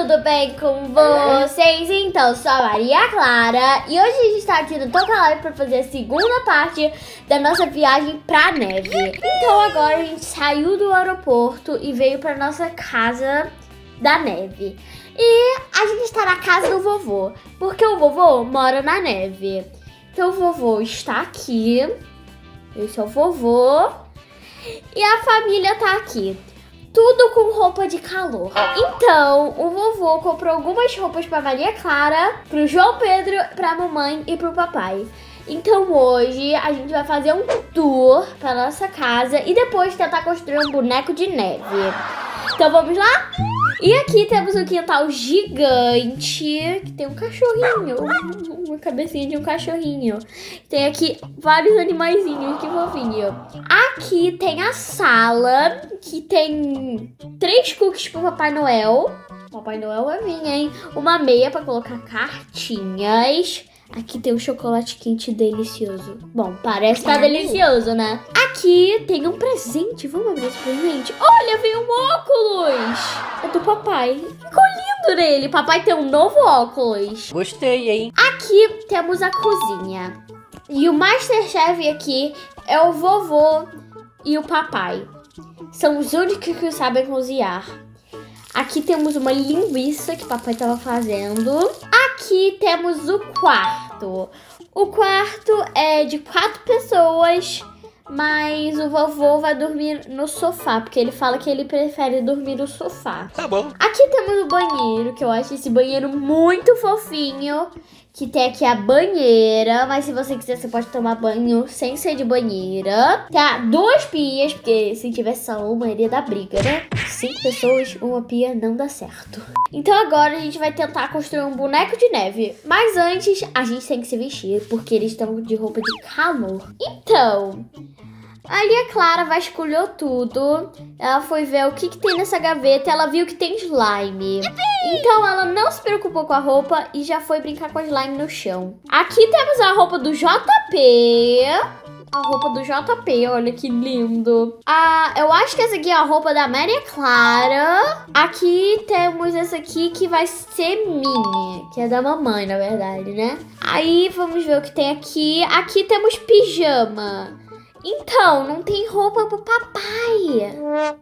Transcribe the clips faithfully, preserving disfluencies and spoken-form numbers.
tudo bem com vocês? Então, sou a Maria Clara e hoje a gente está aqui no Toca Live para fazer a segunda parte da nossa viagem pra neve. Então agora a gente saiu do aeroporto e veio pra nossa casa da neve. E a gente está na casa do vovô, porque o vovô mora na neve. Então o vovô está aqui, esse é o vovô, e a família tá aqui. Tudo com roupa de calor. Então, o vovô comprou algumas roupas pra Maria Clara, pro João Pedro, pra mamãe e pro papai. Então hoje a gente vai fazer um tour pra nossa casa e depois tentar construir um boneco de neve. Então vamos lá? E aqui temos um quintal gigante, que tem um cachorrinho, uma cabecinha de um cachorrinho. Tem aqui vários animaizinhos, que fofinho. Aqui tem a sala, que tem três cookies pro Papai Noel. Papai Noel vai vir, hein? Uma meia pra colocar cartinhas. Aqui tem um chocolate quente delicioso. Bom, parece que tá delicioso, né? Aqui tem um presente. Vamos abrir esse presente? Olha, veio um óculos. É do papai. Ficou lindo nele. Papai tem um novo óculos. Gostei, hein? Aqui temos a cozinha. E o Masterchef aqui é o vovô e o papai. São os únicos que sabem cozinhar. Aqui temos uma linguiça que o papai estava fazendo. Aqui temos o quarto. O quarto é de quatro pessoas, mas o vovô vai dormir no sofá, porque ele fala que ele prefere dormir no sofá. Tá bom. Aqui temos o banheiro, que eu acho esse banheiro muito fofinho. Que tem aqui a banheira, mas se você quiser, você pode tomar banho sem ser de banheira. Tá, duas pias, porque se tivesse só uma, iria dar briga, né? Cinco pessoas, uma pia não dá certo. Então agora a gente vai tentar construir um boneco de neve. Mas antes, a gente tem que se vestir, porque eles estão de roupa de calor. Então, a Maria Clara vasculhou tudo. Ela foi ver o que, que tem nessa gaveta. Ela viu que tem slime. Então ela não se preocupou com a roupa e já foi brincar com a slime no chão. Aqui temos a roupa do J P. A roupa do J P, olha que lindo. Ah, eu acho que essa aqui é a roupa da Maria Clara. Aqui temos essa aqui que vai ser minha, que é da mamãe, na verdade, né? Aí vamos ver o que tem aqui. Aqui temos pijama. Então, não tem roupa pro papai.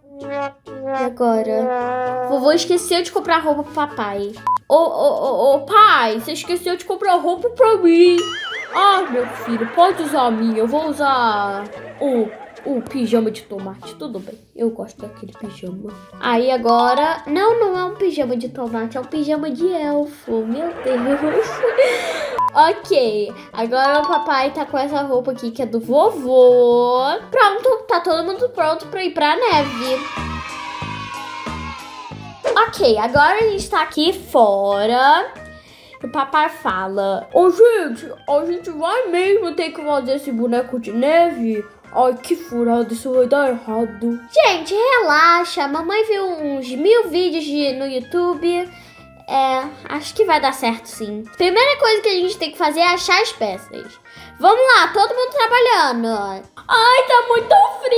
E agora? Vovô esqueceu de comprar roupa pro papai. Ô, ô, ô, ô, pai, você esqueceu de comprar roupa pra mim. Ah, meu filho, pode usar a minha. Eu vou usar o, o pijama de tomate. Tudo bem, eu gosto daquele pijama. Aí agora... Não, não é um pijama de tomate, é um pijama de elfo. Meu Deus. Ok, agora o papai tá com essa roupa aqui que é do vovô. Pronto, tá todo mundo pronto pra ir pra neve. Ok, agora a gente tá aqui fora. O papai fala: Ô gente, a gente vai mesmo ter que fazer esse boneco de neve? Ai, que furado, isso vai dar errado. Gente, relaxa, a mamãe viu uns mil vídeos de, no YouTube. É, acho que vai dar certo sim. Primeira coisa que a gente tem que fazer é achar as peças. Vamos lá, todo mundo trabalhando. Ai, tá muito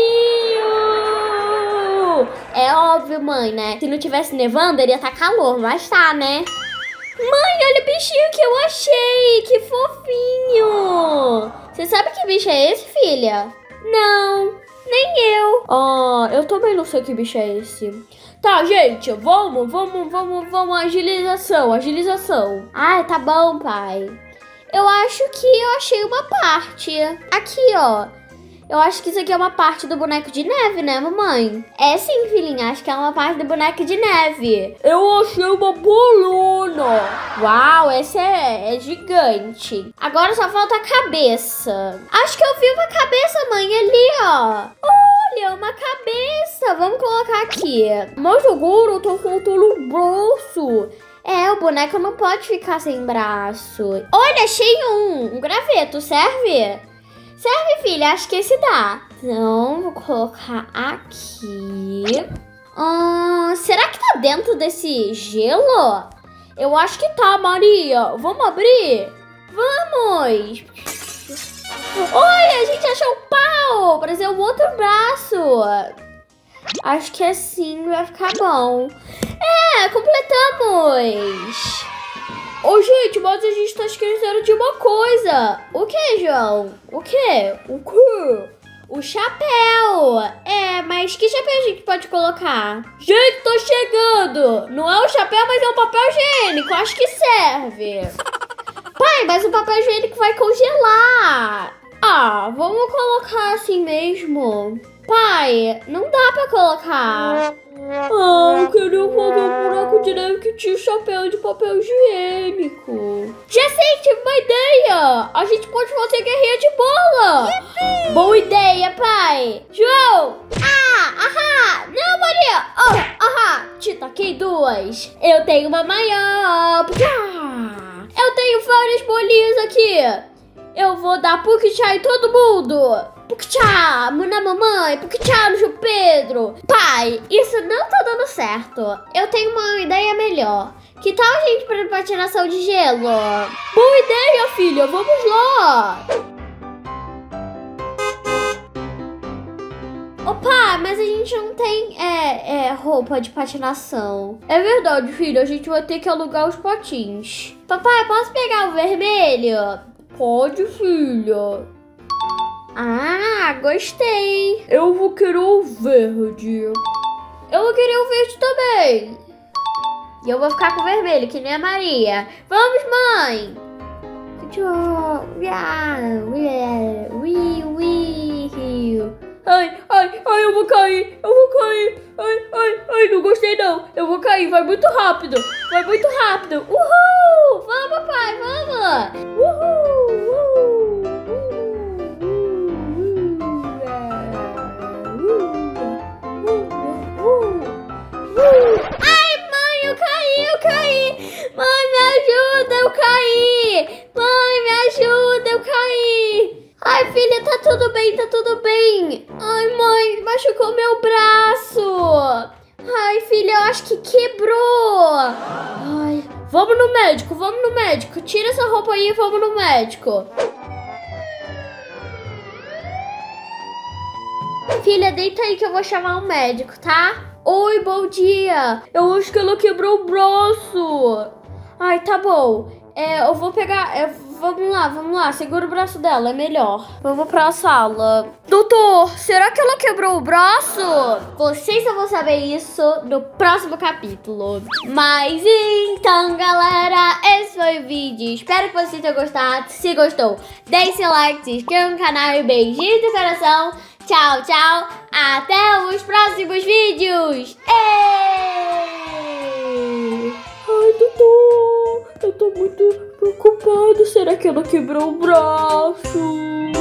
frio. É óbvio, mãe, né? Se não tivesse nevando, iria estar calor, mas tá, né? Mãe, olha o bichinho que eu achei. Que fofinho. Você sabe que bicho é esse, filha? Não, nem eu. Ah, eu também não sei que bicho é esse. Tá, gente, vamos, vamos, vamos, vamos, agilização, agilização. Ah, tá bom, pai. Eu acho que eu achei uma parte. Aqui, ó. Eu acho que isso aqui é uma parte do boneco de neve, né, mamãe? É sim, filhinha, acho que é uma parte do boneco de neve. Eu achei uma bolona. Uau, essa é, é gigante. Agora só falta a cabeça. Acho que eu vi uma cabeça, mãe, ali, ó. Olha, uma cabeça. Vamos colocar aqui. Mas agora eu tô faltando um braço. É, o boneco não pode ficar sem braço. Olha, achei um. Um graveto, serve? Serve, filha? Acho que esse dá. Então, vou colocar aqui. Hum, será que tá dentro desse gelo? Eu acho que tá, Maria. Vamos abrir? Vamos! Olha, a gente achou um pau para ser o outro braço. Acho que assim vai ficar bom. É, completamos. Ô, gente, mas a gente tá esquecendo de uma coisa. O que, João? O que? O que? O chapéu. É, mas que chapéu a gente pode colocar? Gente, tô chegando. Não é o chapéu, mas é o papel higiênico. Acho que serve. Pai, mas o papel higiênico vai congelar. Ah, vamos colocar assim mesmo. Pai, não dá pra colocar. Ah, eu queria fazer um buraco de neve que tinha chapéu de papel higiênico. Já sei, tive uma ideia. A gente pode fazer guerrinha de bola. Yippee! Boa ideia, pai. João. Ah, ahá. Não, Maria. Oh, ahá. Te taquei duas. Eu tenho uma maior. Eu tenho várias bolinhas aqui. Eu vou dar Pukchá em todo mundo. Pukchá na mamãe, Pukchá no João Pedro. Pai, isso não tá dando certo. Eu tenho uma ideia melhor. Que tal a gente para patinação de gelo? Boa ideia, filha. Vamos lá. Opa, mas a gente não tem é, é, roupa de patinação. É verdade, filha. A gente vai ter que alugar os patins. Papai, posso pegar o vermelho? Pode, filha. Ah, gostei. Eu vou querer o verde. Eu vou querer o verde também. E eu vou ficar com o vermelho, que nem a Maria. Vamos, mãe. Ai, ai, ai, eu vou cair. Eu vou cair. Ai, ai, ai, não gostei não. Eu vou cair, vai muito rápido. Vai muito rápido. Uhul. Vamos, papai, vamos. Uhul, uhul. Ai, mãe, eu caí, eu caí. Mãe, me ajuda, eu caí. Mãe, me ajuda, eu caí. Ai, filha, tá tudo bem, tá tudo bem. Ai, mãe, machucou meu braço. Ai, filha, eu acho que quebrou. Ai, vamos no médico, vamos no médico. Tira essa roupa aí e vamos no médico. Filha, deita aí que eu vou chamar um médico, tá? Oi, bom dia. Eu acho que ela quebrou o braço. Ai, tá bom. É, eu vou pegar... É, vamos lá, vamos lá. Segura o braço dela, é melhor. Vamos pra sala. Doutor, será que ela quebrou o braço? Vocês só vão saber isso no próximo capítulo. Mas então, galera, esse foi o vídeo. Espero que vocês tenham gostado. Se gostou, deixe seu like, se inscreva no canal e beijinho do coração. Tchau, tchau. Até os próximos vídeos. Ei! Ai, doutor, eu tô muito preocupada. Será que ela quebrou o braço?